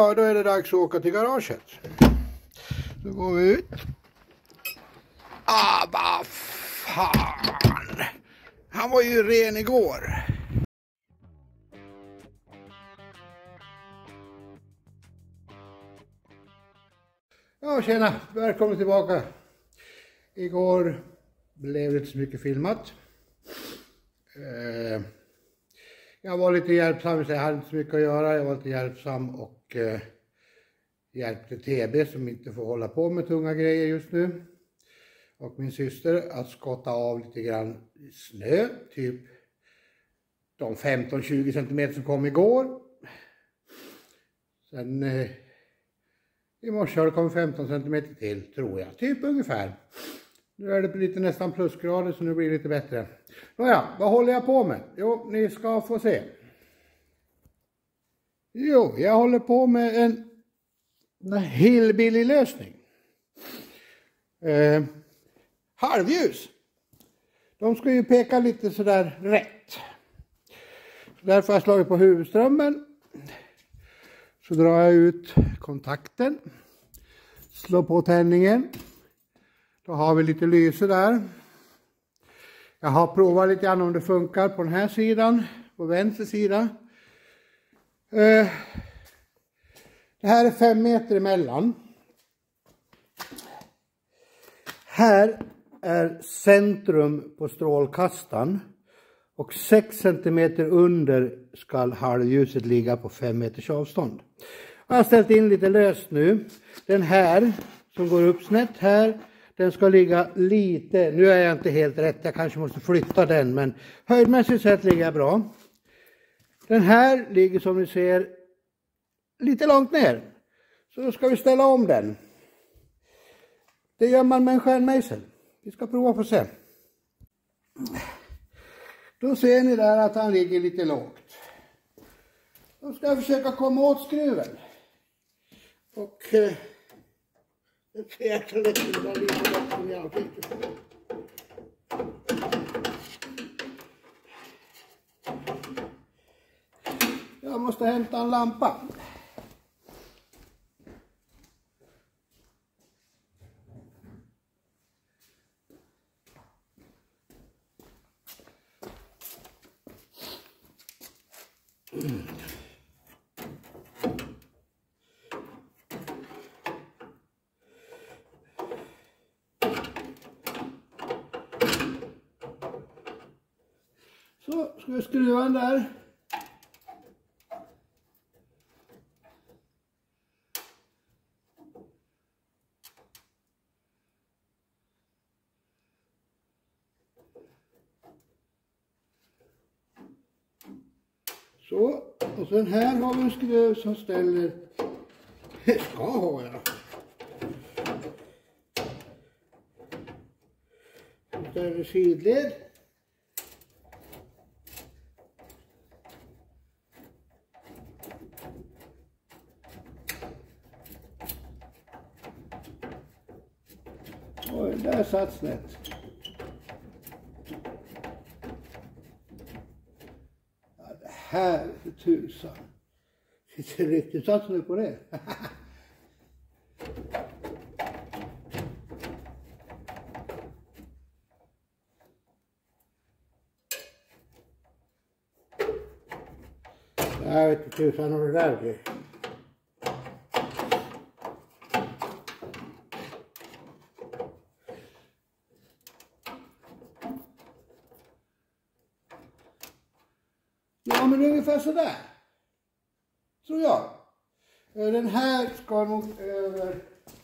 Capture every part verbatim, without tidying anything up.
Ja, då är det dags att åka till garaget. Så går vi ut. Ah, vad fan! Han var ju ren igår. Ja, tjena! Välkommen tillbaka. Igår blev det inte så mycket filmat. Eh, jag var lite hjälpsam, så jag hade inte så mycket att göra. Jag var lite hjälpsam och eh, hjälpte T B som inte får hålla på med tunga grejer just nu. Och min syster att skotta av lite grann snö, typ de femton till tjugo centimeter som kom igår. Sen eh, i morse har det kommit femton centimeter till, tror jag, typ ungefär. Nu är det lite nästan plusgrader, så nu blir det lite bättre. Nåja, vad håller jag på med? Jo, ni ska få se. Jo, jag håller på med en, en hillbilly-lösning. Eh, halvljus. De ska ju peka lite sådär rätt. Så därför har jag slagit på huvudströmmen. Så drar jag ut kontakten. Slår på tändningen. Då har vi lite lyse där. Jag har provat lite grann om det funkar på den här sidan. På vänster sida. Eh, det här är fem meter emellan. Här är centrum på strålkastaren. Och sex centimeter under ska halvljuset ligga på fem meters avstånd. Jag har ställt in lite löst nu. Den här som går upp snett här. Den ska ligga lite, nu är jag inte helt rätt, jag kanske måste flytta den, men höjdmässigt sett ligger jag bra. Den här ligger som ni ser lite långt ner. Så då ska vi ställa om den. Det gör man med en stjärnmejsel. Vi ska prova på se. Då ser ni där att han ligger lite lågt. Då ska jag försöka komma åt skruven. Och eh, det pekar lite där lite bakom jag fick. Jag måste hämta en lampa. Mm. Så ska vi skruva den där. Så, och sen här har vi en skruv som ställer, ska ha jag. Ställer sidled. Oj, där satt snett. Ja, det här för tusan. Sitter riktigt sats nu på det. Jag vet inte tusan om det där blir. Ja, men ungefär sådär. Tror jag. Den här ska nog över.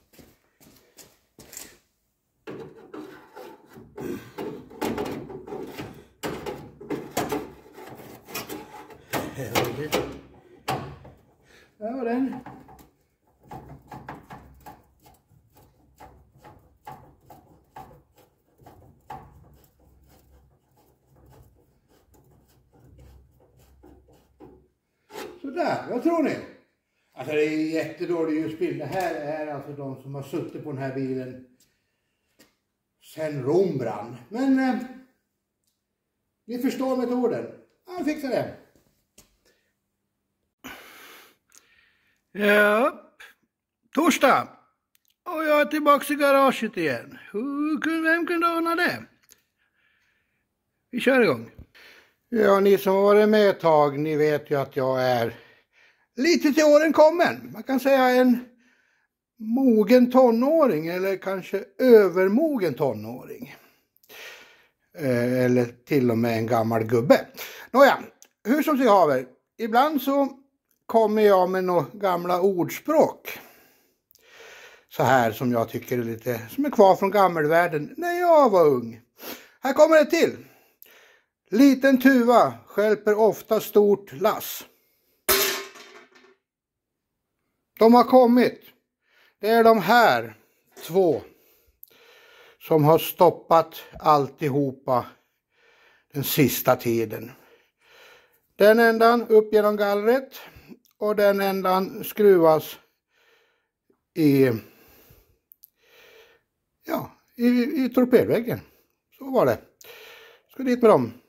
Där var den. Sådär, vad tror ni? Alltså det är jättedålig ljusbild. Det här är alltså de som har suttit på den här bilen sen Rom brann. Men eh, ni förstår metoden. Ja, jag fixar det. Ja, torsdag. Och jag är tillbaka i garaget igen. Hur, vem kunde ordna det? Vi kör igång. Ja, ni som har varit med ett tag, ni vet ju att jag är lite till åren kommen. Man kan säga en mogen tonåring eller kanske övermogen tonåring. Eh, eller till och med en gammal gubbe. Nåja, hur som sig haver. Ibland så kommer jag med några gamla ordspråk. Så här som jag tycker är lite, som är kvar från gammelvärlden när jag var ung. Här kommer det till. Liten tuva stjälper ofta stort lass. De har kommit. Det är de här två som har stoppat alltihopa den sista tiden. Den ändan upp genom gallret och den ändan skruvas i, ja, i, i torpedväggen. Så var det. Ska dit med dem.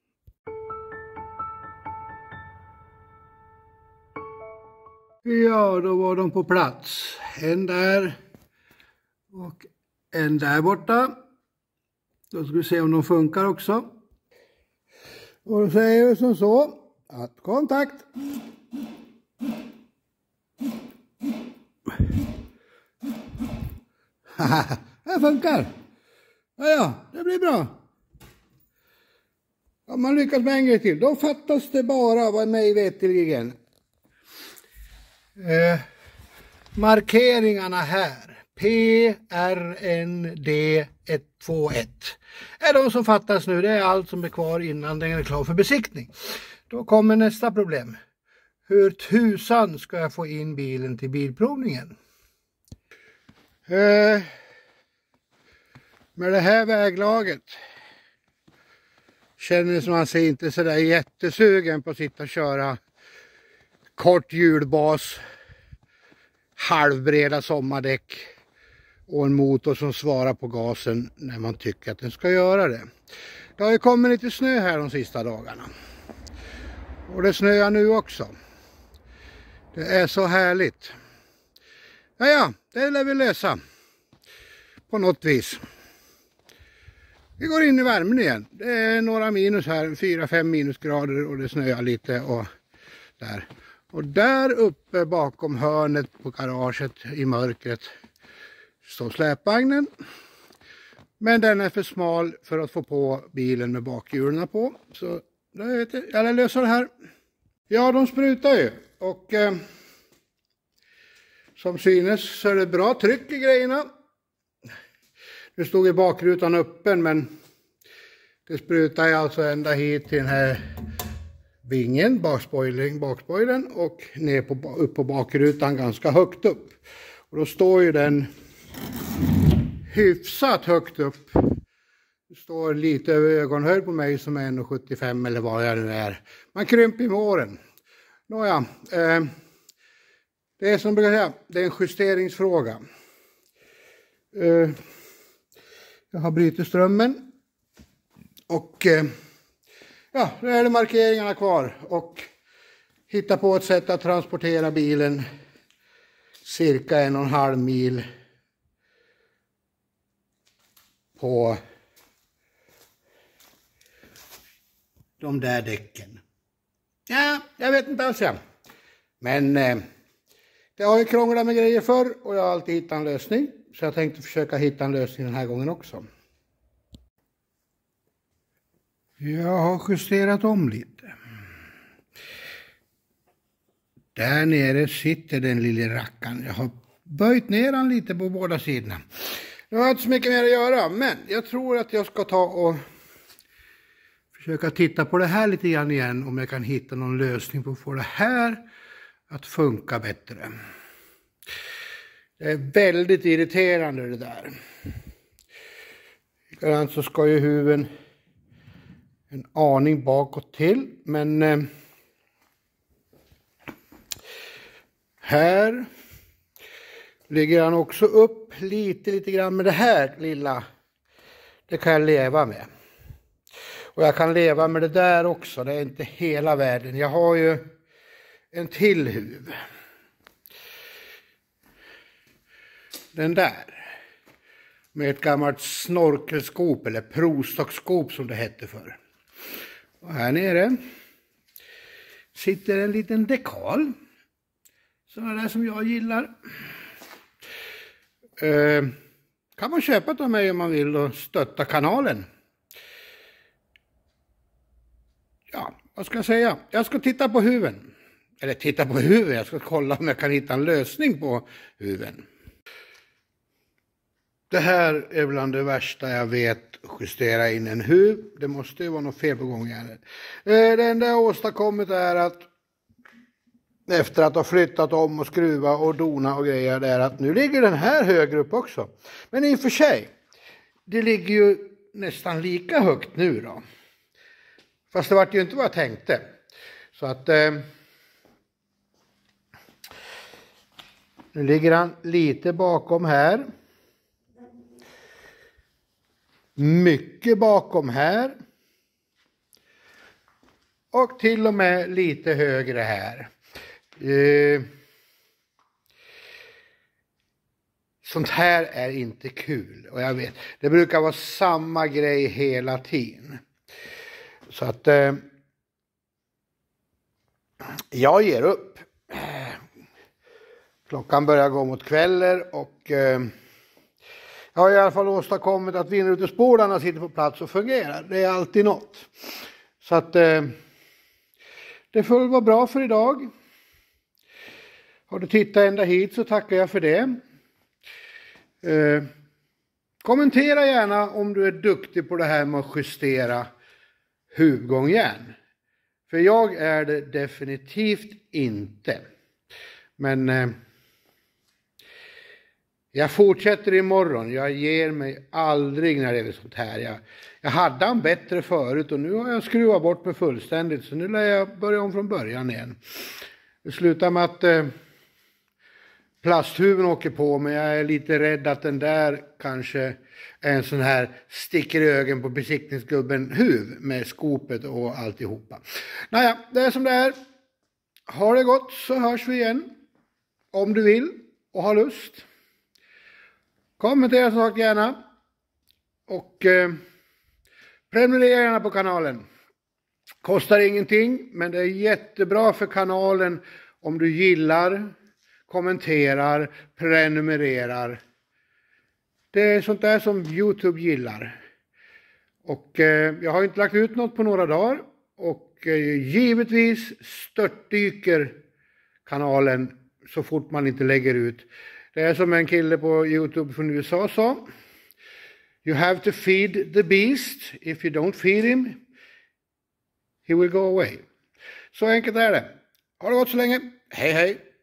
Ja, då var de på plats. En där och en där borta. Då ska vi se om de funkar också. Och då säger vi som så att kontakt. Haha, det funkar. Ja, ja, det blir bra. Om man lyckas med en grej till, då fattas det bara vad mig veteligen. Eh, markeringarna här, P R N D ett två ett, är de som fattas nu. Det är allt som är kvar innan den är klar för besiktning. Då kommer nästa problem. Hur tusan ska jag få in bilen till bilprovningen? Eh, med det här väglaget känner man sig inte så där jättesugen på att sitta och köra kort hjulbas, halvbreda sommardäck och en motor som svarar på gasen när man tycker att den ska göra det. Det har ju kommit lite snö här de sista dagarna. Och det snöar nu också. Det är så härligt. Ja, ja, det lär vi lösa. På något vis. Vi går in i värmen igen. Det är några minus här, fyra fem minusgrader och det snöar lite och där. Och där uppe bakom hörnet på garaget i mörkret står släpvagnen. Men den är för smal för att få på bilen med bakhjulen på. Så jag vet jag, jag löser det här. Ja, de sprutar ju. Och eh, som synes så är det bra tryck i grejerna. Nu stod ju bakrutan öppen, men det sprutar alltså ända hit till den här vingen, bakspoilern, bakspoilern och ner på, upp på bakrutan ganska högt upp. Och då står ju den hyfsat högt upp. Det står lite över ögonhöjd på mig som är en komma sjuttiofem eller vad jag nu är. Man krymper med åren. Nåja, eh, det är som jag brukar säga, det är en justeringsfråga. Eh, jag har brutit strömmen. Och eh, ja, nu är det markeringarna kvar. Och hitta på ett sätt att transportera bilen cirka en och en halv mil på de där däcken. Ja, jag vet inte alls. Ja. Men eh, det har ju krånglat med grejer förr och jag har alltid hittat en lösning. Så jag tänkte försöka hitta en lösning den här gången också. Jag har justerat om lite. Där nere sitter den lilla rackaren. Jag har böjt ner den lite på båda sidorna. Jag har inte så mycket mer att göra, men jag tror att jag ska ta och försöka titta på det här lite grann igen. Om jag kan hitta någon lösning på att få det här att funka bättre. Det är väldigt irriterande det där. Likadant så ska ju huven en aning bakåt till. Men eh, här ligger han också upp lite lite grann med det här lilla. Det kan jag leva med. Och jag kan leva med det där också. Det är inte hela världen. Jag har ju en till huv. den där. Med ett gammalt snorkelskop eller prostockskop som det hette för. Och här nere sitter en liten dekal. Sådana där som jag gillar. Eh, kan man köpa av mig om man vill och stötta kanalen. Ja, vad ska jag säga? Jag ska titta på huven. Eller titta på huven, jag ska kolla om jag kan hitta en lösning på huven. Det här är bland det värsta jag vet, justera in en huv. Det måste ju vara något fel på gång här. Det enda jag åstadkommit är att efter att ha flyttat om och skruva och dona och grejer, det är att nu ligger den här högre upp också. Men i och för sig, det ligger ju nästan lika högt nu då. Fast det var ju inte vad jag tänkte. Så att eh, nu ligger han lite bakom här. Mycket bakom här. Och till och med lite högre här. Eh, sånt här är inte kul. Och jag vet, det brukar vara samma grej hela tiden. Så att eh, jag ger upp. Klockan börjar gå mot kvällar och eh, jag har i alla fall åstadkommit att vindrutespolarna sitter på plats och fungerar. Det är alltid något. Så att eh, det får väl vara bra för idag. Har du tittat ända hit så tackar jag för det. Eh, kommentera gärna om du är duktig på det här med att justera huvudgångjärn. För jag är det definitivt inte. Men eh, jag fortsätter imorgon. Jag ger mig aldrig när det är sånt här. Jag, jag hade han bättre förut och nu har jag skruvat bort mig fullständigt. Så nu lär jag börja om från början igen. Det slutar med att eh, plasthuven åker på, men jag är lite rädd att den där kanske är en sån här sticker i ögonen på besiktningsgubben huv med skopet och alltihopa. Naja, det är som det är. Har det gott så hörs vi igen. Om du vill och har lust. Kommentera som sagt gärna. Och eh, prenumerera gärna på kanalen. Kostar ingenting, men det är jättebra för kanalen om du gillar, kommenterar, prenumererar. Det är sånt där som YouTube gillar. Och eh, jag har inte lagt ut något på några dagar. Och eh, givetvis störtdyker kanalen så fort man inte lägger ut. Det är som en kille på YouTube från U S A sa. You have to feed the beast. If you don't feed him, he will go away. Så enkelt är det. Ha det gott så länge. Hej hej.